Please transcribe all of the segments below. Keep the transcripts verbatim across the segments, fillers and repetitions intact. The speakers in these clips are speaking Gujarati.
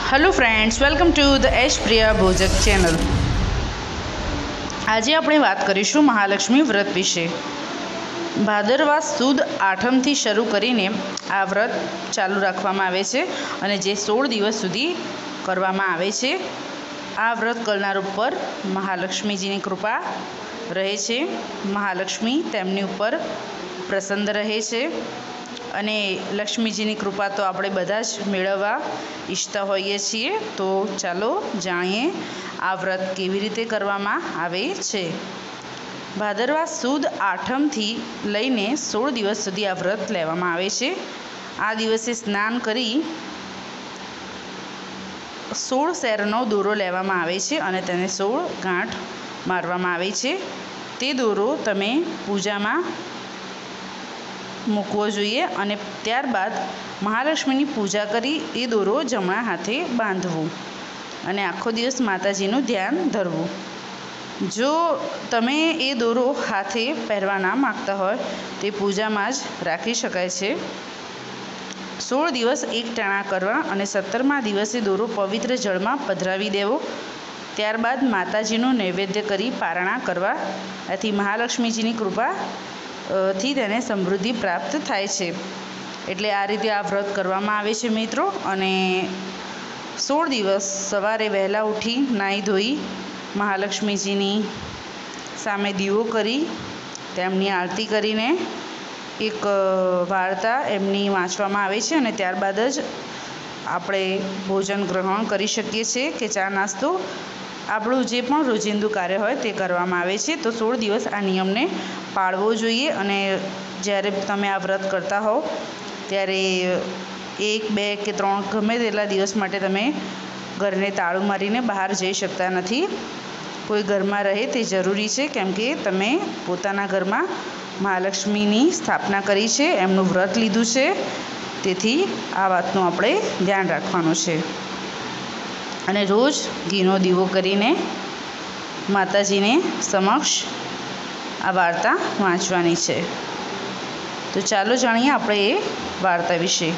Hello friends, welcome to the Ash Priya Bhojak channel. आज આપણે વાત કરીશું મહાલક્ષ્મી વ્રત વિશે। ભાદરવા સુદ આઠમથી શરૂ કરીને આ વ્રત ચાલુ રાખવામાં આવે છે અને જે સોળ દિવસ સુધી કરવામાં આવે છે। આ વ્રત કરનાર ઉપર મહાલક્ષ્મીજીની કૃપા રહે છે। મહાલક્ષ્મી તેમની ઉપર પ્રસન્ન રહે છે અને લક્ષ્મીજીની કૃપા તો આપણે બધા જ મેળવવા ઈચ્છતા હોઈએ છીએ। તો ચાલો જાણીએ આ વ્રત કેવી રીતે કરવામાં આવે છે। ભાદરવા સુદ આઠમથી લઈને સોળ દિવસ સુધી આ વ્રત લેવામાં આવે છે। આ દિવસે સ્નાન કરી સોળ શેરનો દોરો લેવામાં આવે છે અને તેને સોળ ગાંઠ મારવામાં આવે છે। તે દોરો તમે પૂજામાં મૂકવો જોઈએ અને ત્યારબાદ મહાલક્ષ્મીની પૂજા કરી એ દોરો જમણા હાથે બાંધવો અને આખો દિવસ માતાજીનું ધ્યાન ધરવું। જો તમે એ દોરો હાથે પહેરવા ના માગતા હોય તે પૂજામાં જ રાખી શકાય છે। સોળ દિવસ એક ટાણા કરવા અને સત્તરમા દિવસે દોરો પવિત્ર જળમાં પધરાવી દેવો। ત્યારબાદ માતાજીનું નૈવેદ્ય કરી પારણા કરવા। આથી મહાલક્ષ્મીજીની કૃપા થી તેને સમૃદ્ધિ પ્રાપ્ત થાય છે। એટલે આ રીતે આ વ્રત કરવામાં આવે છે મિત્રો। અને સોળ દિવસ સવારે વહેલા ઉઠી નાહી ધોઈ મહાલક્ષ્મીજીની સામે દીવો કરી તેમની આરતી કરીને એક વાર્તા એમની વાંચવામાં આવે છે અને ત્યારબાદ જ આપણે ભોજન ગ્રહણ કરી શકીએ છીએ કે ચા નાસ્તો આપણું જે પણ રોજિંદુ કાર્ય હોય તે કરવામાં આવે છે। તો સોળ દિવસ આ નિયમને પાળવો જોઈએ અને જ્યારે તમે આ વ્રત કરતા હો ત્યારે એક બે કે ત્રણ ગમે તેટલા દિવસ માટે તમે ઘરને તાળું મારીને બહાર જઈ શકતા નથી। કોઈ ઘરમાં રહે તે જરૂરી છે, કેમ કે તમે પોતાના ઘરમાં મહાલક્ષ્મીની સ્થાપના કરી છે, એમનું વ્રત લીધું છે। તેથી આ વાતનું આપણે ધ્યાન રાખવાનું છે અને રોજ ઘીનો દીવો કરીને માતાજીને સમક્ષ આ વાર્તા વાંચવાની છે। તો ચાલો જાણીએ આપણે એ વાર્તા વિશે।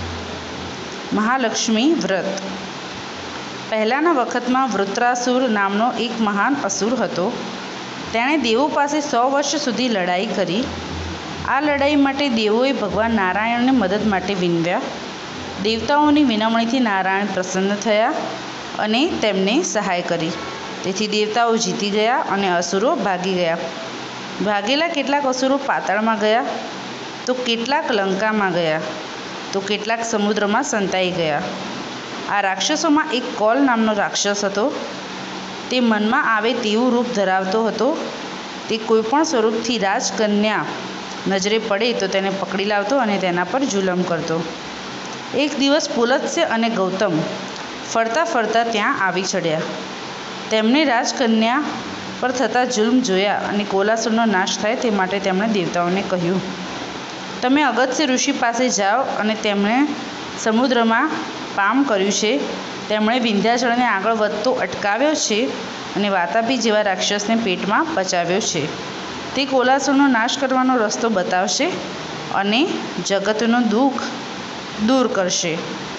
મહાલક્ષ્મી વ્રત। પહેલાંના વખતમાં વૃત્રાસુર નામનો એક મહાન અસુર હતો। તેણે દેવો પાસે સો વર્ષ સુધી લડાઈ કરી। આ લડાઈ માટે દેવોએ ભગવાન નારાયણને મદદ માટે વિનવ્યા। દેવતાઓની વિનવણીથી નારાયણ પ્રસન્ન થયા અને તેમને સહાય કરી। તેથી દેવતાઓ જીતી ગયા અને અસુરો ભાગી ગયા। ભાગેલા કેટલાક અસુરો પાતાળમાં ગયા, તો કેટલાક લંકામાં ગયા, તો કેટલાક સમુદ્રમાં સંતાઈ ગયા। આ રાક્ષસોમાં એક કોલ નામનો રાક્ષસ હતો। તે મનમાં આવે તેવું રૂપ ધરાવતો હતો। તે કોઈપણ સ્વરૂપથી રાજકન્યા નજરે પડે તો તેને પકડી લાવતો અને તેના પર જુલમ કરતો। એક દિવસ પુલત્સ્ય અને ગૌતમ ફરતા ફરતા ત્યાં આવી ચડ્યા। તેમણે રાજકન્યા પર થતા જુલ્મ જોયા અને કોલાસુરનો નાશ થાય તે માટે તેમણે દેવતાઓને કહ્યું, તમે અગસ્ત્ય ઋષિ પાસે જાઓ અને તેમણે સમુદ્રમાં પામ કર્યું છે। તેમણે વિંધ્યાચળને આગળ વધતો અટકાવ્યો છે અને વાતાપી જેવા રાક્ષસને પેટમાં પચાવ્યો છે। તે કોલાસુરનો નાશ કરવાનો રસ્તો બતાવશે અને જગતનું દુઃખ દૂર કરશે।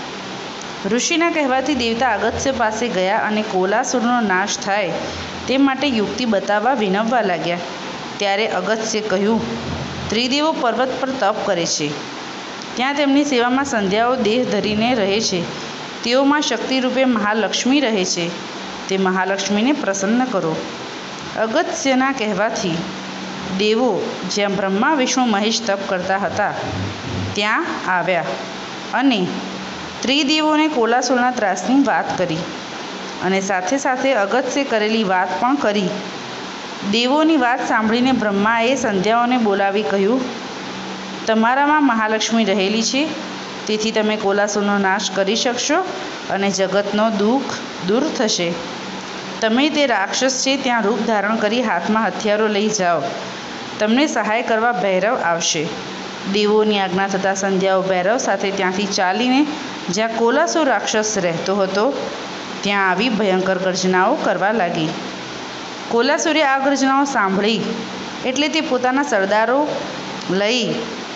ઋષિના કહેવાથી દેવતા અગસ્ત્ય પાસે ગયા અને કોલાસુરનો નાશ થાય તે માટે યુક્તિ બતાવવા વિનવવા લાગ્યા। ત્યારે અગસ્ત્યે કહ્યું, ત્રિદેવો પર્વત પર તપ કરે છે, ત્યાં તેમની સેવામાં સંધ્યાઓ દેહ ધરીને રહે છે। તેઓમાં શક્તિરૂપે મહાલક્ષ્મી રહે છે, તે મહાલક્ષ્મીને પ્રસન્ન કરો। અગસ્ત્યના કહેવાથી દેવો જ્યાં બ્રહ્મા વિષ્ણુ મહેશ તપ કરતા હતા ત્યાં આવ્યા અને ત્રિદેવોને કોલાસુરના ત્રાસની વાત કરી અને સાથે સાથે અગસ્ત્યે કરેલી વાત પણ કરી। દેવોની વાત સાંભળીને બ્રહ્માએ સંધ્યાઓને બોલાવી કહ્યું, તમારામાં મહાલક્ષ્મી રહેલી છે, તેથી તમે કોલાસુરનો નાશ કરી શકશો અને જગતનો દુઃખ દૂર થશે। તમે તે રાક્ષસ છે ત્યાં રૂપ ધારણ કરી હાથમાં હથિયારો લઈ જાઓ, તમને સહાય કરવા ભૈરવ આવશે। દેવોની આજ્ઞા થતાં સંધ્યાઓ ભૈરવ સાથે ત્યાંથી ચાલીને જ્યાં કોલાસુર રાક્ષસ રહેતો હતો ત્યાં આવી ભયંકર ગર્જનાઓ કરવા લાગી। કોલાસુરે આ ગર્જનાઓ સાંભળી એટલે તે પોતાના સરદારો લઈ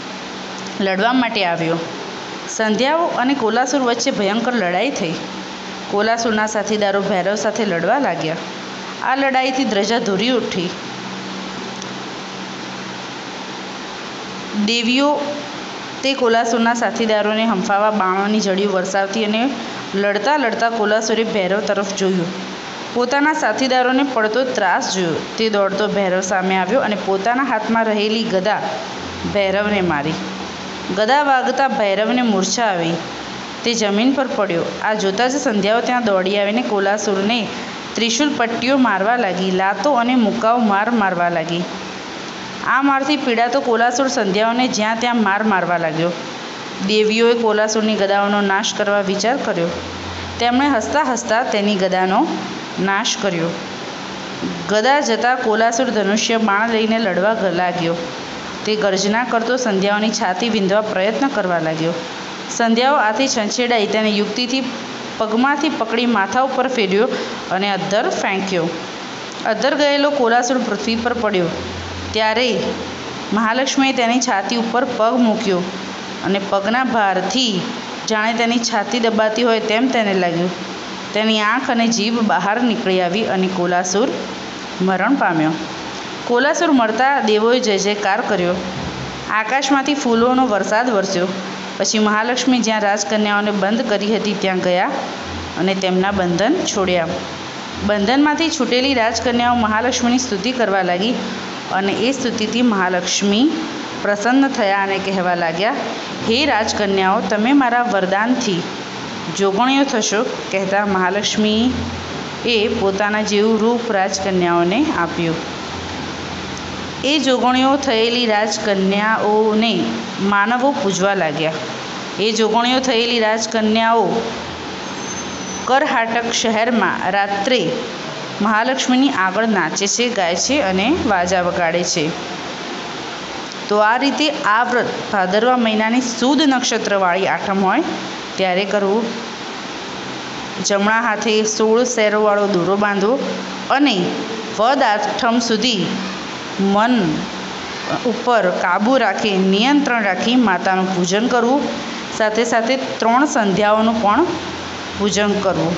લડવા માટે આવ્યો। સંધ્યાઓ અને કોલાસુર વચ્ચે ભયંકર લડાઈ થઈ। કોલાસુરના સાથીદારો ભૈરવ સાથે લડવા લાગ્યા. આ લડાઈથી ધ્રજા ધૂરી ઉઠી. દેવીઓ તે કોલાસુરના સાથીદારોને હંફાવા બાણોની જડીઓ વરસાવતી અને લડતા લડતા કોલાસુરે ભૈરવ તરફ જોયું. પોતાના સાથીદારોને પડતો ત્રાસ જોયો. તે દોડતો ભૈરવ સામે આવ્યો અને પોતાના હાથમાં રહેલી ગદા ભૈરવને મારી. ગદા વાગતા ભૈરવને મૂર્છા આવી. તે જમીન પર પડ્યો. આ જોતાં જ સંધ્યાઓ ત્યાં દોડી આવીને કોલાસુરને ત્રિશૂલ પટ્ટીઓ મારવા લાગી. લાતો અને મુક્કાઓ માર મારવા લાગી. આ મારથી પીડાતો કોલાસુર સંધ્યાઓને જ્યાં ત્યાં માર મારવા લાગ્યો. દેવીઓએ કોલાસુરની ગદાઓનો નાશ કરવા વિચાર કર્યો. તેમણે હસતા હસતા તેની ગદાનો નાશ કર્યો. ગદા જતાં કોલાસુર ધનુષ્ય બાણ લઈને લડવા લાગ્યો. તે ગર્જના કરતો સંધ્યાઓની છાતી વિંધવા પ્રયત્ન કરવા લાગ્યો. સંધ્યાઓ આથી છંછેડાઈ તેને યુક્તિથી પગમાંથી પકડી માથા ઉપર ફેર્યો અને અદ્ધર ફેંક્યો. અદ્ધર ગયેલો કોલાસુર પૃથ્વી પર પડ્યો. ત્યારે મહાલક્ષ્મીએ તેની છાતી ઉપર પગ મૂક્યો અને પગના ભારથી જાણે તેની છાતી દબાતી હોય તેમ તેને લાગ્યું. તેની આંખ અને જીભ બહાર નીકળી આવી અને કોલાસુર મરણ પામ્યો. કોલાસુર મરતા દેવોએ જય જયકાર કર્યો. આકાશમાંથી ફૂલોનો વરસાદ વરસ્યો. પછી મહાલક્ષ્મી જ્યાં રાજકન્યાઓને બંધ કરી હતી ત્યાં ગયા અને તેમના બંધન છોડ્યા. બંધનમાંથી છૂટેલી રાજકન્યાઓ મહાલક્ષ્મીની સ્તુતિ કરવા લાગી અને એ સ્તુતિથી મહાલક્ષ્મી પ્રસન્ન થયા અને કહેવા લાગ્યા, હે રાજકન્યાઓ, તમે મારા વરદાનથી જોગણીઓ થશો. કહેતા મહાલક્ષ્મીએ પોતાના જેવું રૂપ રાજકન્યાઓને આપ્યું. એ જોગણીઓ થયેલી રાજકન્યાઓને માનવો પૂજવા લાગ્યા. એ જોગણીઓ થયેલી રાજકન્યાઓ કરહાટક શહેરમાં રાત્રે મહાલક્ષ્મીની આગળ નાચે છે, ગાય છે અને વાજા વગાડે છે. તો આ રીતે આ વ્રત ભાદરવા મહિનાની સુદ નક્ષત્રવાળી આઠમ હોય ત્યારે કરવું. જમણા હાથે સોળ શેરોવાળો દોરો બાંધવો અને વદ આઠમ સુધી મન ઉપર કાબૂ રાખી નિયંત્રણ રાખી માતાનું પૂજન કરવું. સાથે સાથે ત્રણ સંધ્યાઓનું પણ પૂજન કરવું.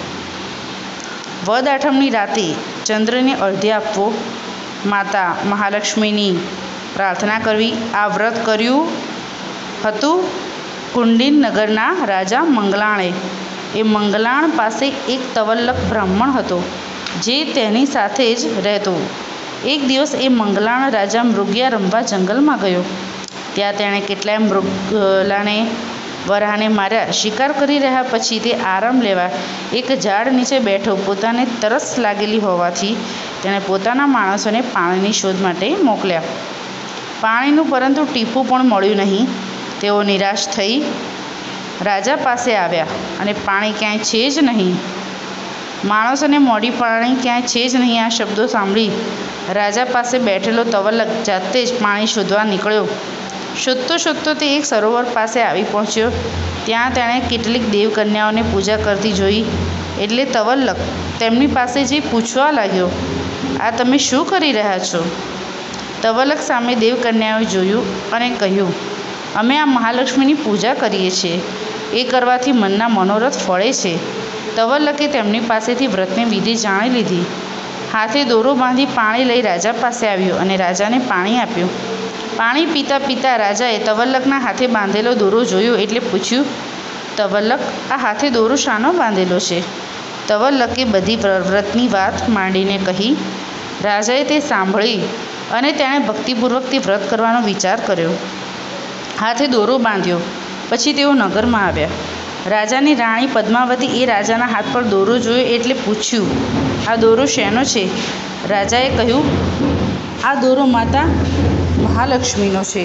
વદ આઠમની રાતે ચંદ્રને અર્ધ્ય આપવો, માતા મહાલક્ષ્મીની પ્રાર્થના કરવી. આ વ્રત કર્યું હતું કુંડિન નગરના રાજા મંગલાણે. એ મંગલાણ પાસે એક તવલ્લક બ્રાહ્મણ હતો જે તેની સાથે જ રહેતો. એક દિવસ એ મંગલાણ રાજા મૃગયા રમવા જંગલમાં ગયો. ત્યાં તેણે કેટલાય મૃગલાને વરાહને માર્યા. શિકાર કરી રહ્યા પછી તે આરામ લેવા એક ઝાડ નીચે બેઠો. પોતાને તરસ લાગેલી હોવાથી તેણે પોતાના માણસોને પાણીની શોધ માટે મોકલ્યા. પાણીનું પરંતુ ટીપું પણ મળ્યું નહીં. તેઓ નિરાશ થઈ રાજા પાસે આવ્યા અને પાણી ક્યાંય છે જ નહીં. માણસોને મોડી પાણી ક્યાંય છે જ નહીં આ શબ્દો સાંભળી રાજા પાસે બેઠેલો તવલ્લક જાતે જ પાણી શોધવા નીકળ્યો. શોધતો શોધતો તે એક સરોવર પાસે આવી પહોંચ્યો. ત્યાં તેણે કેટલીક દેવકન્યાઓને પૂજા કરતી જોઈ એટલે તવલ્લક તેમની પાસે જઈ પૂછવા લાગ્યો, આ તમે શું કરી રહ્યા છો? તવલ્લક સામે દેવકન્યાઓએ જોયું અને કહ્યું, અમે આ મહાલક્ષ્મીની પૂજા કરીએ છીએ. એ કરવાથી મનના મનોરથ ફળે છે. તવલ્લકે તેમની પાસેથી વ્રતની વિધિ જાણી લીધી. હાથે દોરો બાંધી પાણી લઈ રાજા પાસે આવ્યો અને રાજાને પાણી આપ્યું. પાણી પીતા પીતા રાજાએ તવલ્લકના હાથે બાંધેલો દોરો જોયો એટલે પૂછ્યું, તવલ્લક, આ હાથે દોરો શાનો બાંધેલો છે? તવલ્લકે બધી વ્રતની વાત માંડીને કહી. રાજાએ તે સાંભળી અને તેણે ભક્તિપૂર્વક તે વ્રત કરવાનો વિચાર કર્યો. હાથે દોરો બાંધ્યો. પછી તેઓ નગરમાં આવ્યા. રાજાની રાણી પદ્માવતી એ રાજાના હાથ પર દોરો જોયો એટલે પૂછ્યું, આ દોરો શેનો છે? રાજાએ કહ્યું, આ દોરો માતા મહાલક્ષ્મીનો છે.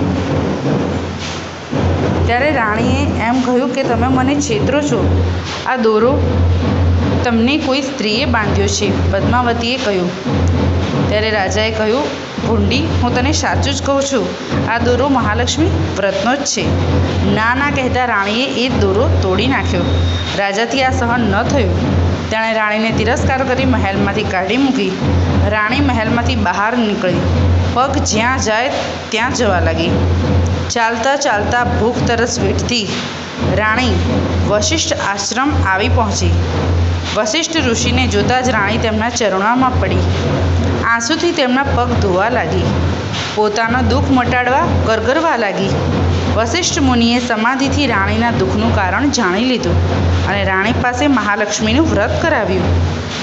ત્યારે રાણીએ એમ કહ્યું કે તમે મને છેતરો છો. આ દોરો તમને કોઈ સ્ત્રીએ બાંધ્યો છે. પદ્માવતીએ કહ્યું. ત્યારે રાજાએ કહ્યું, ભૂંડી, હું તને સાચું જ કહું છું, આ દોરો મહાલક્ષ્મી વ્રતનો જ છે. ના ના કહેતા રાણીએ એ દોરો તોડી નાખ્યો. રાજાથી આ સહન ન થયું. તેણે રાણીને તિરસ્કાર કરી મહેલમાંથી કાઢી મૂકી. રાણી મહેલમાંથી બહાર નીકળી. પગ જ્યાં જાય ત્યાં જવા લાગી. ચાલતા ચાલતા ભૂખ તરસ વેઠતી રાણી વશિષ્ઠ આશ્રમ આવી પહોંચી. વશિષ્ઠ ઋષિને જોતાં જ રાણી તેમના ચરણોમાં પડી આંસુથી તેમના પગ ધોવા લાગી. પોતાનું દુઃખ મટાડવા ગરગરવા લાગી. વશિષ્ઠ મુનિએ સમાધિથી રાણીના દુઃખનું કારણ જાણી લીધું અને રાણી પાસે મહાલક્ષ્મીનું વ્રત કરાવ્યું.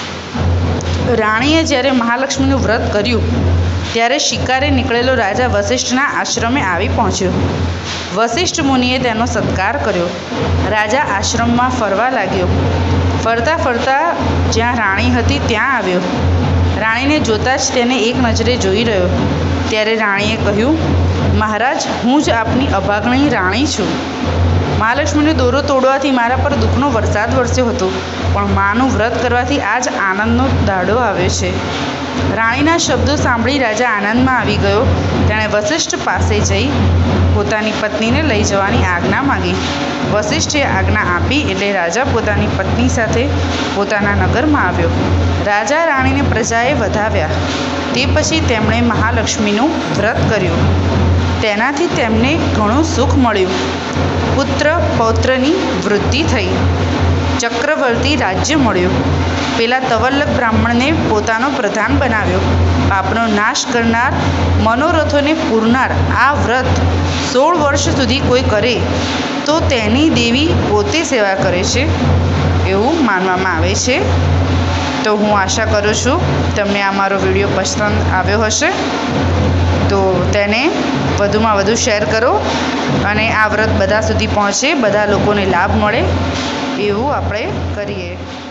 રાણીએ જ્યારે મહાલક્ષ્મીનું વ્રત કર્યું ત્યારે શિકારે નીકળેલો રાજા વશિષ્ઠના આશ્રમે આવી પહોંચ્યો. વશિષ્ઠ મુનિએ તેનો સત્કાર કર્યો. રાજા આશ્રમમાં ફરવા લાગ્યો. ફરતા ફરતા જ્યાં રાણી હતી ત્યાં આવ્યો. રાણીને જોતાં જ તેને એક નજરે જોઈ રહ્યો. ત્યારે રાણીએ કહ્યું, મહારાજ, હું જ આપની અભાગણી રાણી છું. મહાલક્ષ્મીનો દોરો તોડવાથી મારા પર દુઃખનો વરસાદ વરસ્યો હતો, પણ માનું વ્રત કરવાથી આજ આનંદનો દાડો આવ્યો છે. રાણીના શબ્દો સાંભળી રાજા આનંદમાં આવી ગયો. તેણે વશિષ્ઠ પાસે જઈ પોતાની પત્નીને લઈ જવાની આજ્ઞા માંગી. વશિષ્ઠે આજ્ઞા આપી એટલે રાજા પોતાની પત્ની સાથે પોતાના નગરમાં આવ્યો. રાજા રાણીને પ્રજાએ વધાવ્યા. તે પછી તેમણે મહાલક્ષ્મીનું વ્રત કર્યું. તેનાથી તેમને ઘણું સુખ મળ્યું. પુત્ર પૌત્રની વૃદ્ધિ થઈ. ચક્રવર્તી રાજ્ય મળ્યું. પેલા તવલ્લક બ્રાહ્મણને પોતાનો પ્રધાન બનાવ્યો. પાપનો નાશ કરનાર, મનોરથોને પૂરનાર આ વ્રત સોળ વર્ષ સુધી કોઈ કરે તો તેની દેવી પોતે સેવા કરે છે એવું માનવામાં આવે છે. તો હું આશા કરું છું તમને આ મારો વિડીયો પસંદ આવ્યો હશે. તો તેને વધુમાં વધુ શેર કરો અને આ વ્રત બધા સુધી પહોંચે, બધા લોકોને લાભ મળે એવું આપણે કરીએ.